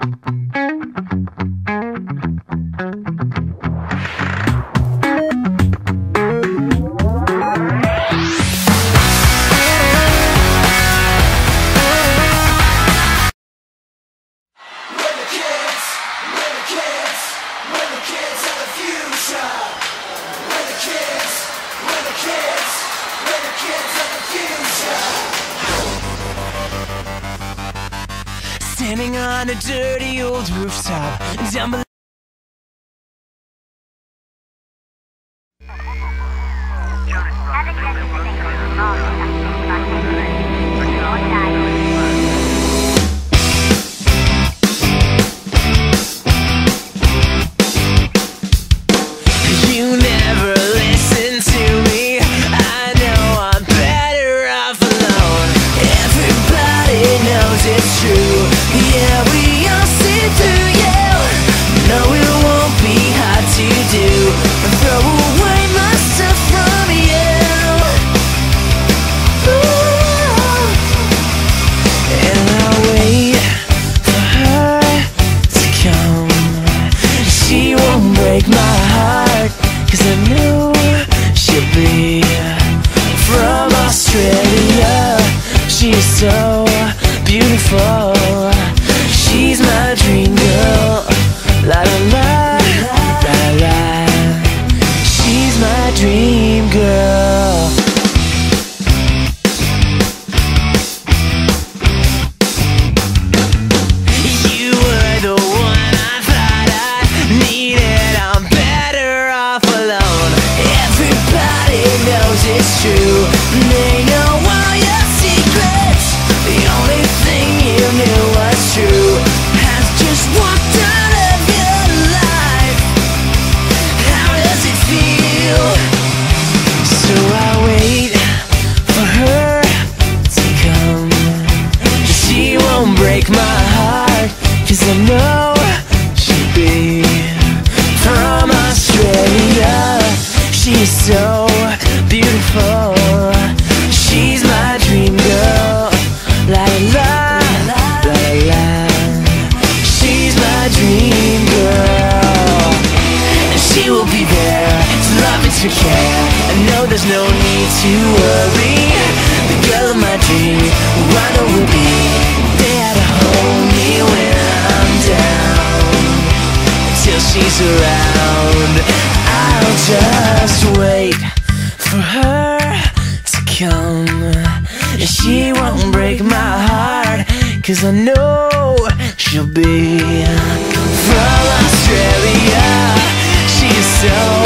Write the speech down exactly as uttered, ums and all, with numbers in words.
Standing on a dirty old rooftop down below. You never listen to me. I know I'm better off alone. Everybody knows it's true. Yeah, we all see through you. No, it won't be hard to do. Throw away my stuff from you. Ooh. And I'll wait for her to come. She won't break my heart, 'cause I know she'll be from Australia. She's so beautiful. She's my dream girl. La la la, la la. She's my dream girl. You were the one I thought I needed. I'm better off alone. Everybody knows it's true. They know all your secrets. The only thing you knew was true has just walked out of your life. How does it feel? So I wait for her to come. She won't break my heart, 'cause I know she'll be from Australia. She's so beautiful. She's my dream girl. La la la, la la. She's my dream girl. And she will be there to love and to care. I know there's no need to worry. The girl of my dream, who I know will be there to hold me when I'm down. Until she's around, I'll just wait for her to come. And she won't break my heart, 'cause I know she'll be from Australia. She's so